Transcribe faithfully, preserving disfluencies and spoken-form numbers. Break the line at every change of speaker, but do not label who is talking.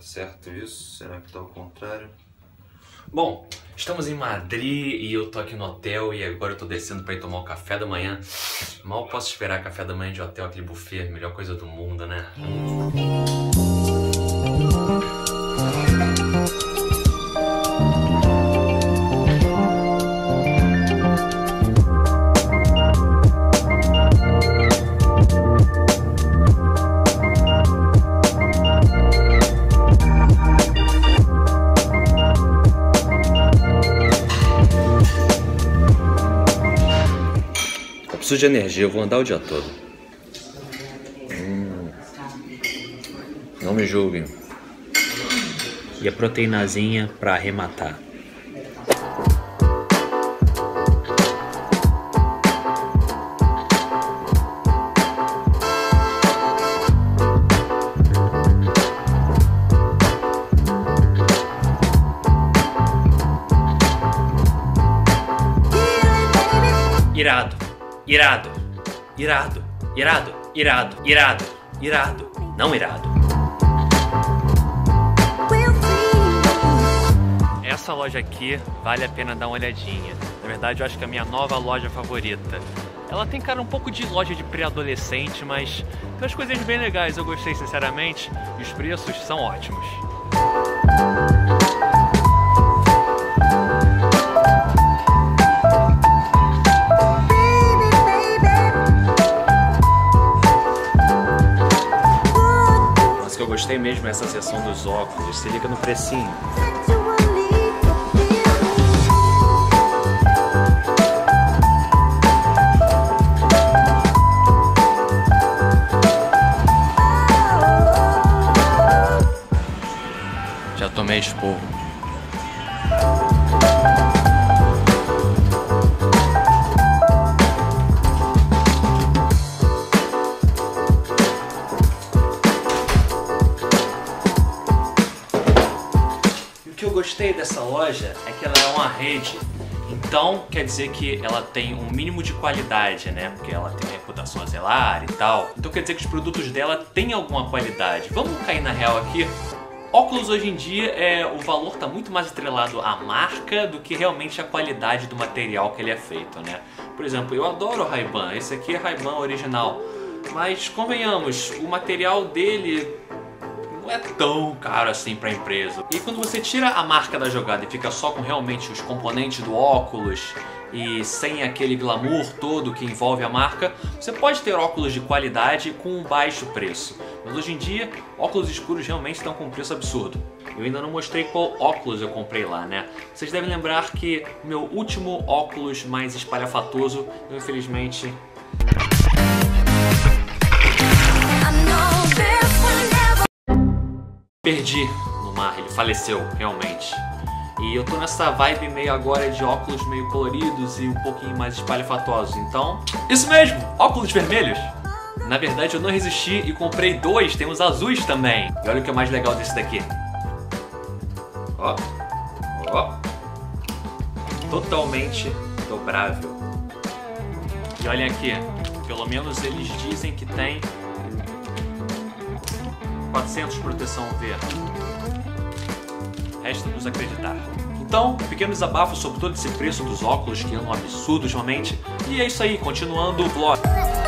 certo isso? Será que tá ao contrário?
Bom, estamos em Madrid e eu tô aqui no hotel e agora eu tô descendo pra ir tomar o café da manhã. Mal posso esperar café da manhã de hotel, aquele buffet, melhor coisa do mundo, né? Preciso de energia, eu vou andar o dia todo. Hum. Não me julguem. E a proteínazinha pra arrematar. Irado. Irado, irado, irado, irado, irado, irado, não irado. Essa loja aqui vale a pena dar uma olhadinha. Na verdade, eu acho que é a minha nova loja favorita. Ela tem cara um pouco de loja de pré-adolescente, mas tem umas coisas bem legais, eu gostei sinceramente, e os preços são ótimos. Eu gostei mesmo dessa seção dos óculos, se liga no precinho. Já tomei esporro. O que eu gostei dessa loja é que ela é uma rede, então quer dizer que ela tem um mínimo de qualidade, né? Porque ela tem uma reputação a zelar e tal. Então quer dizer que os produtos dela têm alguma qualidade. Vamos cair na real aqui. Óculos hoje em dia, é, o valor está muito mais atrelado à marca do que realmente à qualidade do material que ele é feito, né? Por exemplo, eu adoro o Ray-Ban, esse aqui é Ray-Ban original, mas convenhamos, o material dele não é tão caro assim para a empresa. E quando você tira a marca da jogada e fica só com realmente os componentes do óculos e sem aquele glamour todo que envolve a marca, você pode ter óculos de qualidade com um baixo preço. Mas hoje em dia, óculos escuros realmente estão com um preço absurdo. Eu ainda não mostrei qual óculos eu comprei lá, né? Vocês devem lembrar que o meu último óculos mais espalhafatoso, eu infelizmente... perdi no mar, ele faleceu, realmente. E eu tô nessa vibe meio agora de óculos meio coloridos e um pouquinho mais espalhafatosos, então... isso mesmo! Óculos vermelhos! Na verdade eu não resisti e comprei dois, tem os azuis também. E olha o que é mais legal desse daqui. Ó, ó. Totalmente dobrável. E olhem aqui, pelo menos eles dizem que tem quatrocentos de proteção U V. Resta nos acreditar. Então, pequeno desabafo sobre todo esse preço dos óculos que é um absurdo ultimamente. E é isso aí, continuando o vlog.